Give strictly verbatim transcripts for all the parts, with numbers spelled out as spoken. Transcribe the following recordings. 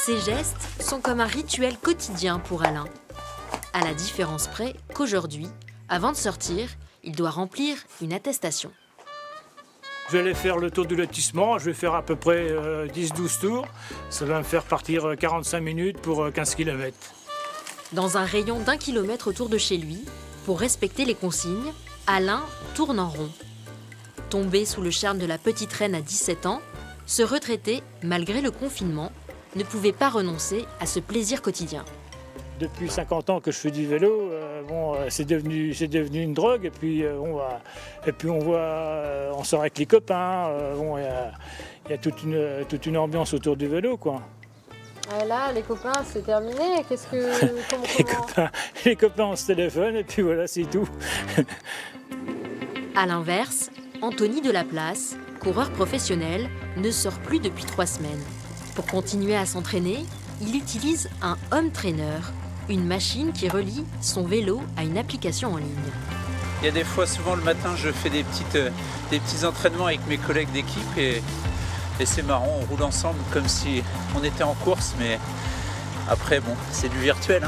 Ces gestes sont comme un rituel quotidien pour Alain. À la différence près qu'aujourd'hui, avant de sortir, il doit remplir une attestation. Je vais aller faire le tour du lotissement, je vais faire à peu près euh, dix douze tours. Ça va me faire partir quarante-cinq minutes pour quinze kilomètres. Dans un rayon d'un kilomètre autour de chez lui, pour respecter les consignes, Alain tourne en rond. Tombé sous le charme de la petite reine à dix-sept ans, ce retraité, malgré le confinement, ne pouvait pas renoncer à ce plaisir quotidien. Depuis cinquante ans que je fais du vélo, euh, bon, euh, c'est devenu, c'est devenu une drogue. Et puis, euh, on, va, et puis on, voit, euh, on sort avec les copains. Euh, bon, il y a, y a toute, une, toute une ambiance autour du vélo, quoi. Ah là, les copains, c'est terminé. Qu'est-ce que... Comment, les, comment... copains, les copains, on se téléphone et puis voilà, c'est tout. À l'inverse, Anthony Delaplace, coureur professionnel, ne sort plus depuis trois semaines. Pour continuer à s'entraîner, il utilise un home trainer, une machine qui relie son vélo à une application en ligne. Il y a des fois, souvent le matin, je fais des, petites, euh, des petits entraînements avec mes collègues d'équipe et, et c'est marrant, on roule ensemble comme si on était en course, mais après, bon, c'est du virtuel. Hein.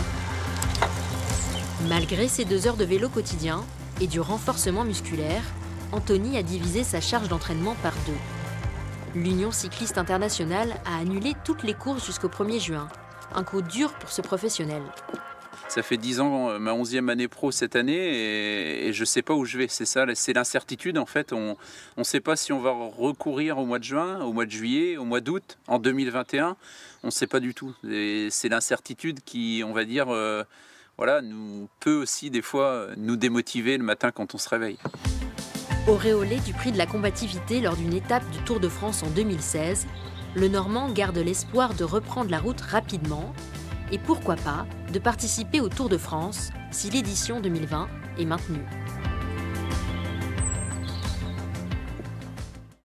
Malgré ses deux heures de vélo quotidien et du renforcement musculaire, Anthony a divisé sa charge d'entraînement par deux. L'Union cycliste internationale a annulé toutes les courses jusqu'au premier juin. Un coup dur pour ce professionnel. Ça fait dix ans, ma onzième année pro cette année, et, et je ne sais pas où je vais. C'est ça, c'est l'incertitude en fait. On ne sait pas si on va recourir au mois de juin, au mois de juillet, au mois d'août, en deux mille vingt et un. On ne sait pas du tout. Et c'est l'incertitude qui, on va dire, euh, voilà, nous, peut aussi des fois nous démotiver le matin quand on se réveille. Auréolé du prix de la combativité lors d'une étape du Tour de France en deux mille seize, le Normand garde l'espoir de reprendre la route rapidement et pourquoi pas de participer au Tour de France si l'édition deux mille vingt est maintenue.